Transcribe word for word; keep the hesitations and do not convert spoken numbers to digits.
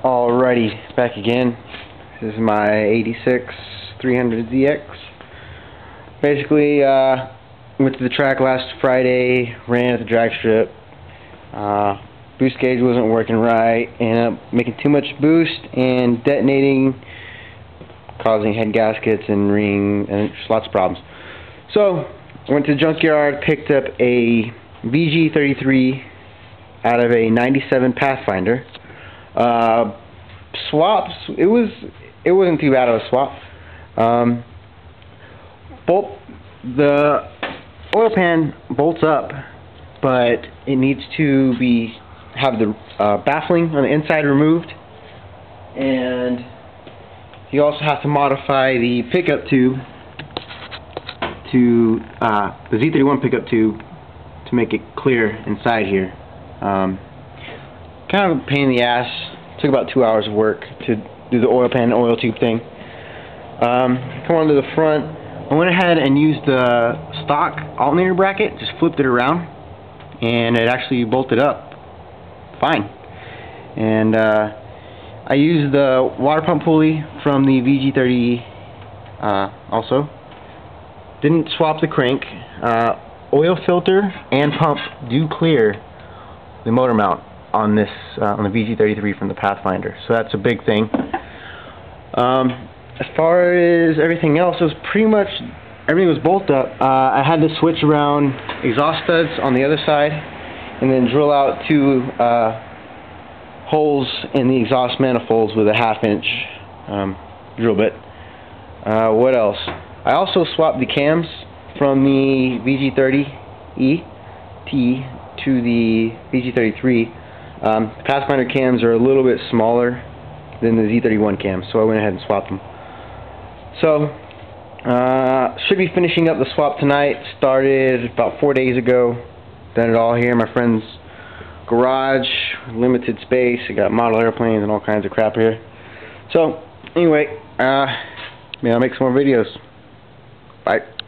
Alrighty, back again. This is my eighty-six three hundred Z X. Basically, uh, went to the track last Friday, ran at the drag strip. Uh, boost gauge wasn't working right, ended up making too much boost and detonating, causing head gaskets and ring, and just lots of problems. So, went to the junkyard, picked up a V G thirty-three out of a ninety-seven Pathfinder. Uh, swaps, it was it wasn't too bad of a swap. Um, bolt the oil pan bolts up, but it needs to be have the uh, baffling on the inside removed, and you also have to modify the pickup tube to uh, the Z thirty-one pickup tube to make it clear inside here. Um, kind of a pain in the ass. Took about two hours of work to do the oil pan oil tube thing. Um, come on to the front. I went ahead and used the stock alternator bracket, just flipped it around, and it actually bolted up fine. And uh, I used the water pump pulley from the V G thirty uh, also. Didn't swap the crank. Uh, oil filter and pump do clear the motor mount on this uh, on the V G thirty-three from the Pathfinder, so that's a big thing. Um, as far as everything else, it was pretty much everything was bolted up. Uh, I had to switch around exhaust studs on the other side, and then drill out two uh, holes in the exhaust manifolds with a half-inch um, drill bit. Uh, what else? I also swapped the cams from the V G thirty E T to the V G thirty-three. Um, Pathfinder cams are a little bit smaller than the Z thirty-one cams, so I went ahead and swapped them. So, uh, should be finishing up the swap tonight. Started about four days ago. Done it all here in my friend's garage. Limited space. I got model airplanes and all kinds of crap here. So, anyway, uh, maybe I'll make some more videos. Bye.